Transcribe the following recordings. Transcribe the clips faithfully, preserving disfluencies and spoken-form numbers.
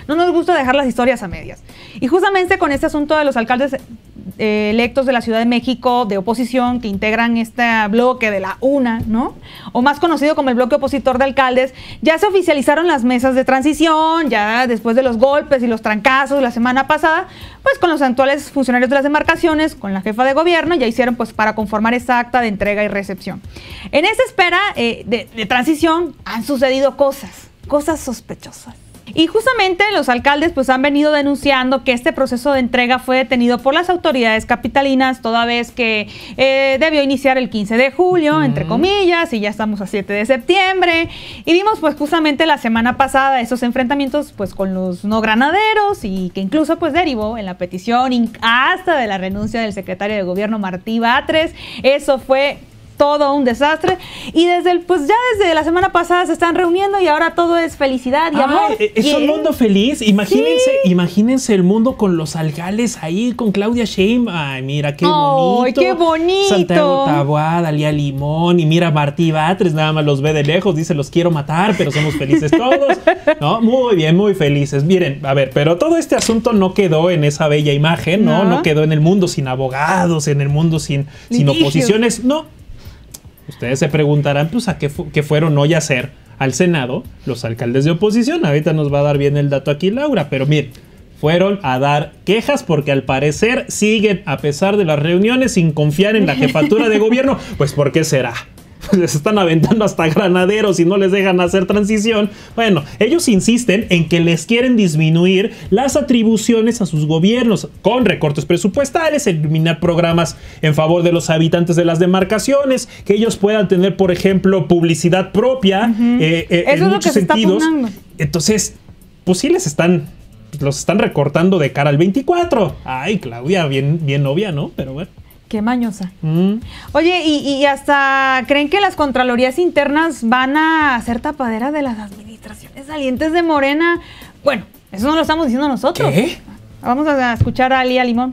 no nos gusta dejar las historias a medias. Y justamente con este asunto de los alcaldes eh, electos de la Ciudad de México de oposición que integran este bloque de la UNA, ¿no? O más conocido como el bloque opositor de alcaldes, ya se oficializaron las mesas de transición, ya después de los golpes y los trancazos la semana pasada, pues con los actuales funcionarios de las demarcaciones, con la jefa de gobierno, ya hicieron pues para conformar esta acta de entrega y recepción. En esa espera eh, de, de transición han sucedido cosas, cosas sospechosas. Y justamente los alcaldes pues han venido denunciando que este proceso de entrega fue detenido por las autoridades capitalinas, toda vez que eh, debió iniciar el quince de julio, mm. entre comillas, y ya estamos a siete de septiembre. Y vimos pues justamente la semana pasada esos enfrentamientos pues con los no granaderos y que incluso pues derivó en la petición hasta de la renuncia del secretario de gobierno Martí Batres. Eso fue todo un desastre, y desde el, pues ya desde la semana pasada se están reuniendo y ahora todo es felicidad y ah, amor. Es y un es... mundo feliz. Imagínense, sí. imagínense el mundo con los alcaldes ahí, con Claudia Sheinbaum. Ay, mira, qué bonito. Ay, qué bonito. Santiago Taboada, Lía Limón, y mira Martí Batres, nada más los ve de lejos, dice, los quiero matar, pero somos felices todos. ¿No? Muy bien, muy felices. Miren, a ver, pero todo este asunto no quedó en esa bella imagen, ¿no? No, no quedó en el mundo sin abogados, en el mundo sin, sin oposiciones, no. Ustedes se preguntarán, pues, ¿a qué, fu qué fueron hoy a hacer al Senado los alcaldes de oposición? Ahorita nos va a dar bien el dato aquí Laura, pero miren, fueron a dar quejas porque al parecer siguen, a pesar de las reuniones, sin confiar en la jefatura de gobierno. Pues, ¿por qué será? Les están aventando hasta granaderos y no les dejan hacer transición. Bueno, ellos insisten en que les quieren disminuir las atribuciones a sus gobiernos con recortes presupuestales, eliminar programas en favor de los habitantes de las demarcaciones, que ellos puedan tener, por ejemplo, publicidad propia, uh-huh. eh, eh, en es muchos sentidos. Entonces, pues sí les están, los están recortando de cara al veinticuatro. Ay, Claudia, bien, bien obvia, ¿no? Pero bueno. Qué mañosa. Mm. Oye, y, y hasta creen que las contralorías internas van a ser tapadera de las administraciones salientes de Morena. Bueno, eso no lo estamos diciendo nosotros. ¿Qué? Vamos a escuchar a Lía Limón.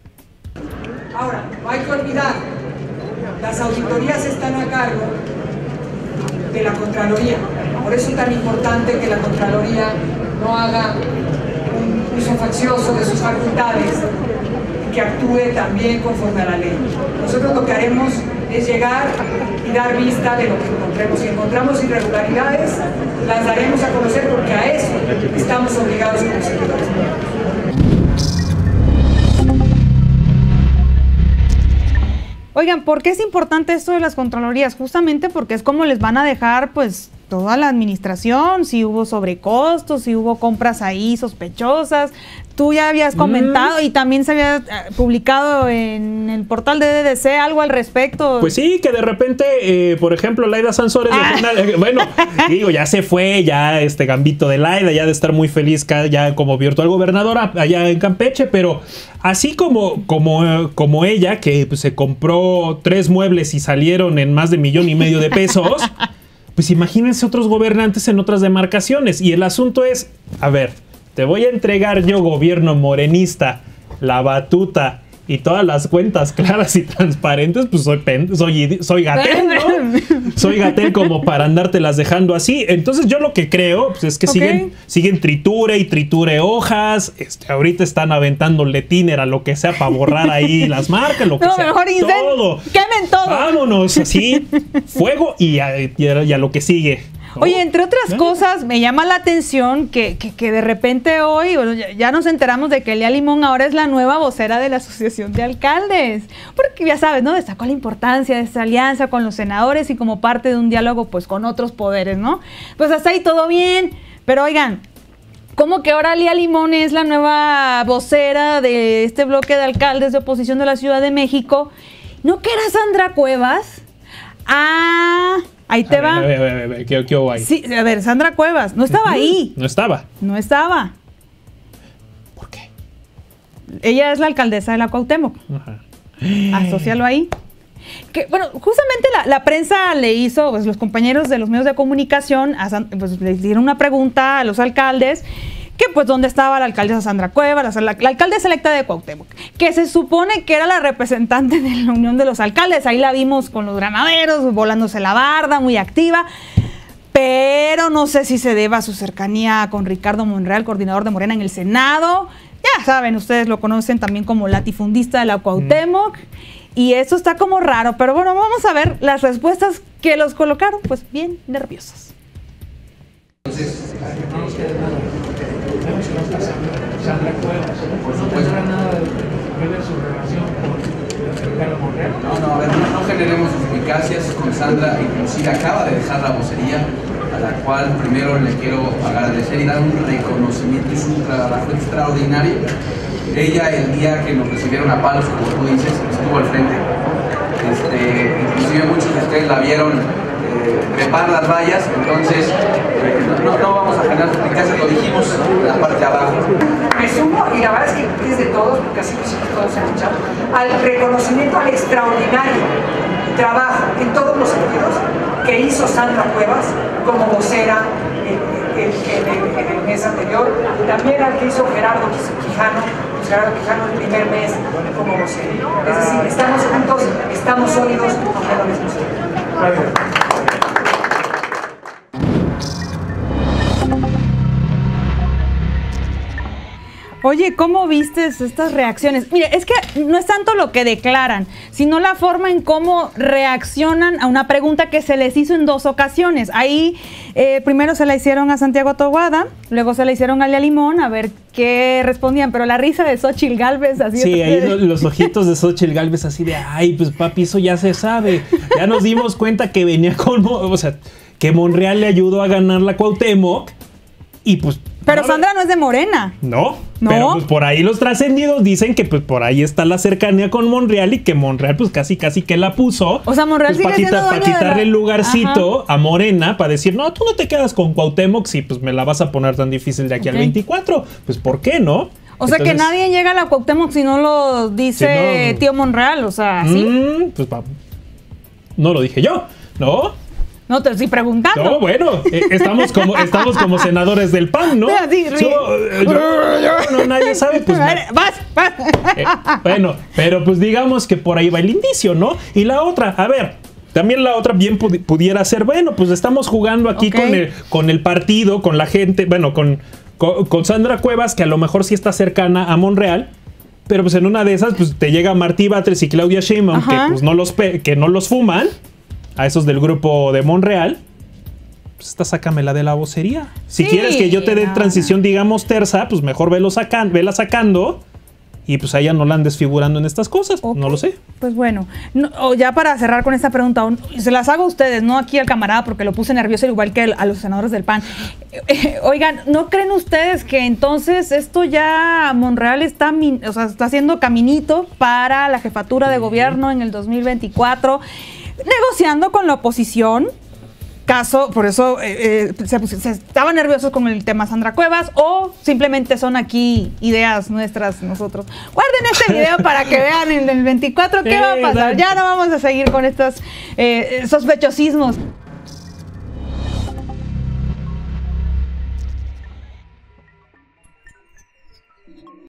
Ahora, no hay que olvidar, las auditorías están a cargo de la Contraloría. Por eso es tan importante que la Contraloría no haga un uso faccioso de sus facultades, que actúe también conforme a la ley. Nosotros lo que haremos es llegar y dar vista de lo que encontremos. Si encontramos irregularidades, las daremos a conocer porque a eso estamos obligados como servidores. Oigan, ¿por qué es importante esto de las contralorías? Justamente porque es como les van a dejar, pues, toda la administración, si hubo sobrecostos, si hubo compras ahí sospechosas. Tú ya habías comentado mm. y también se había uh, publicado en el portal de D D C algo al respecto. Pues sí, que de repente, eh, por ejemplo, Laida Sansores, ah. final, bueno, digo, ya se fue, ya este gambito de Laida, ya de estar muy feliz ya como virtual gobernadora allá en Campeche, pero así como, como, como ella, que pues, se compró tres muebles y salieron en más de millón y medio de pesos, pues imagínense otros gobernantes en otras demarcaciones. Y el asunto es, a ver, te voy a entregar yo, gobierno morenista, la batuta y todas las cuentas claras y transparentes, pues soy, soy, soy Gatell, ¿no? Soy Gatell como para andártelas dejando así. Entonces yo lo que creo pues, es que okay. siguen, siguen triture y triture hojas. Este, ahorita están aventándole tiner a lo que sea para borrar ahí las marcas, lo que no, sea. Mejor todo. Quemen todo. Vámonos, así, fuego y a, y a, y a lo que sigue. Oye, entre otras ¿Eh? cosas, me llama la atención que, que, que de repente hoy, bueno, ya, ya nos enteramos de que Lía Limón ahora es la nueva vocera de la Asociación de Alcaldes. Porque ya sabes, ¿no? Destacó la importancia de esta alianza con los senadores y como parte de un diálogo, pues, con otros poderes, ¿no? Pues hasta ahí todo bien. Pero oigan, ¿cómo que ahora Lía Limón es la nueva vocera de este bloque de alcaldes de oposición de la Ciudad de México? ¿No que era Sandra Cuevas? Ah... Ahí te a va. Ver, a ver, a ver, a ver. ¿Qué, qué hubo ahí? Sí, a ver, Sandra Cuevas. No estaba uh-huh. ahí. No estaba. No estaba. ¿Por qué? Ella es la alcaldesa de la Cuauhtémoc. Uh-huh. Asócialo ahí. Que, bueno, justamente la, la prensa le hizo, pues los compañeros de los medios de comunicación, a, pues le dieron una pregunta a los alcaldes. Que pues dónde estaba la alcaldesa Sandra Cuevas, la, la, la alcaldesa electa de Cuauhtémoc, que se supone que era la representante de la Unión de los Alcaldes. Ahí la vimos con los granaderos, volándose la barda, muy activa. pero no sé si se deba a su cercanía con Ricardo Monreal, coordinador de Morena en el Senado. Ya saben, ustedes lo conocen también como latifundista de la Cuauhtémoc. Mm. Y eso está como raro, pero bueno, vamos a ver las respuestas que los colocaron, pues bien nerviosos. Entonces, no nos queda nada. Vemos que no está Sandra Cuevas. Por supuesto. ¿No nada de su relación con Ricardo Monreal? No, no, a ver, no, no generemos suspicacias con Sandra. Inclusive acaba de dejar la vocería, a la cual primero le quiero agradecer y dar un reconocimiento. Es un trabajo extraordinario. Ella, el día que nos recibieron a palos, como tú dices, estuvo al frente. Este, inclusive muchos de ustedes la vieron eh, trepar las vallas, entonces eh, no, no, no vamos a generar suspicacias, lo dijimos en la parte de abajo. Me sumo, y la verdad es que es de todos, porque así pues todos se han escuchado, al reconocimiento al extraordinario trabajo en todos los sentidos que hizo Sandra Cuevas como vocera en, en, en, en el mes anterior, y también al que hizo Gerardo Quijano, Gerardo Quijano el primer mes como vocero. Es decir, estamos juntos, estamos sólidos, aunque no les guste. Oye, ¿cómo vistes estas reacciones? Mire, es que no es tanto lo que declaran, sino la forma en cómo reaccionan a una pregunta que se les hizo en dos ocasiones. Ahí eh, primero se la hicieron a Santiago Taboada, luego se la hicieron a Lía Limón, a ver qué respondían. Pero la risa de Xóchitl Gálvez, así sí, de... ahí los, los ojitos de Xóchitl Gálvez así de, ay, pues papi, eso ya se sabe. Ya nos dimos cuenta que venía con, o sea, que Monreal le ayudó a ganar la Cuauhtémoc y pues... Pero no, Sandra no es de Morena. No, no, pero pues por ahí los trascendidos dicen que pues por ahí está la cercanía con Monreal y que Monreal pues casi casi que la puso. O sea, Monreal pues, sigue para, siendo quita, para quitarle la... el lugarcito Ajá. a Morena para decir, no, tú no te quedas con Cuauhtémoc si pues me la vas a poner tan difícil de aquí okay. al veinticuatro. Pues ¿por qué no? O sea, entonces, que nadie llega a la Cuauhtémoc si no lo dice si no, tío Monreal, o sea, ¿sí? Mmm, pues no lo dije yo, ¿no? No, te estoy preguntando. No, bueno, eh, estamos como estamos como senadores del P A N, ¿no? Sí, so, eh, yo, yo, no, nadie sabe, pues. Vas, vas. vas. Eh, bueno, pero pues digamos que por ahí va el indicio, ¿no? Y la otra, a ver, también la otra bien pudi pudiera ser, bueno, pues estamos jugando aquí okay. con, el, con el partido, con la gente, bueno, con, con, con Sandra Cuevas, que a lo mejor sí está cercana a Monreal. Pero pues en una de esas, pues te llega Martí Batres y Claudia Sheinbaum, que pues no los, que no los fuman. A esos del grupo de Monreal, pues esta sácamela de la vocería. Si sí, quieres que yo te dé no, transición, no. digamos, terza, pues mejor velo sacan, vela sacando y pues a ella no la andes figurando en estas cosas. Okay. No lo sé. Pues bueno, no, o ya para cerrar con esta pregunta, se las hago a ustedes, no aquí al camarada, porque lo puse nervioso igual que el, a los senadores del P A N. Eh, oigan, ¿no creen ustedes que entonces esto ya Monreal está, o sea, está haciendo caminito para la jefatura de gobierno en el dos mil veinticuatro? Negociando con la oposición, caso, por eso eh, eh, se, se estaban nerviosos con el tema Sandra Cuevas, o simplemente son aquí ideas nuestras nosotros. Guarden este video para que vean en el veinticuatro qué va a pasar. Ya no vamos a seguir con estos eh, sospechosismos.